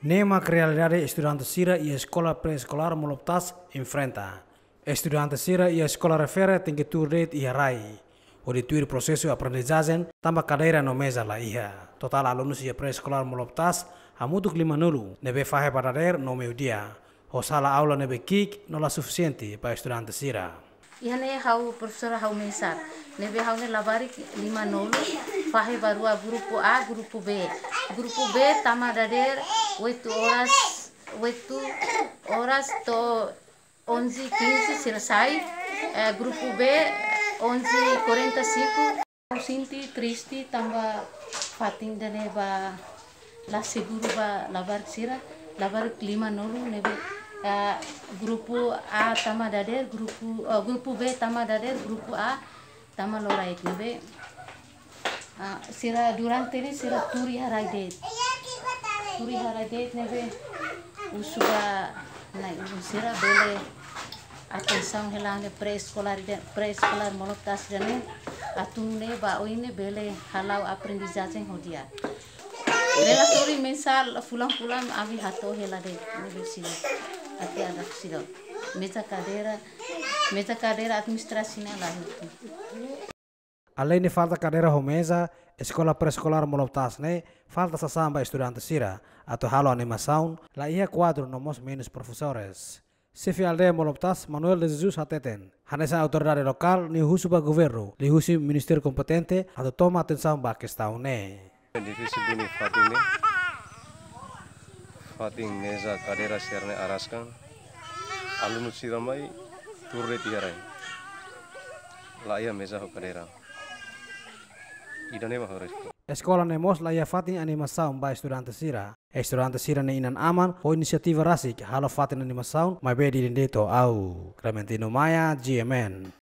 Nema realidade estudante sira e a escola pré-escolar moloptas enfrenta. Estudante sira e a escola refere tem que tur rate e rai. O de tuir processo aprendizagem tamba cadeira no mesa la iha. Total alunos e pré-escolar moloptas hamutu clima nulu nebe fahe parader no meu dia. O sala aula nebe kik no la suficiente para estudante sira. Ihane hau profesora hau mesar. Nebe hau ne labari 5 fahe barua grupo A, grupo B. Grupo B tama dader 8 horas to 11:15 selesai. Grupo B 11:45. Sinti tristi tambah fating dane ba la seguro ba labar sira labar 5 nebe grupo A tama dader grupo B tama dader grupo A tama lorait nebe sira durante ini sira turi harai det nebe usuba naik sira bele atenção helane pré-escolar moloptas dane atune ba oine bele halau aprendizagem hodia relatori mensal fulang abi hato helade nebe sira ati ada sira mesa cadeira administrasinya lah itu. Além de falta cadeira romesa, escola pré-escolar moloptas ne falta samba estudante sira atau halo animação la ia quadro nomos menos professores. Chefe aldeia moloptas Manuel de Jesus hateten. Hanesa autoridade local ni husuba governo, li husi ministério competente atau toma atenção ba questão ne. Divisi bini Fating mesa cadeira serne araskan alumnus siramai turre tiarai la ia mesa ho cadeira idane bahores. Escola nemos la ia fatin animação ba estudante sira ne inan aman o inisiativa rasik halo fatin animação mai be di dendeto au Clementino Maya GMN.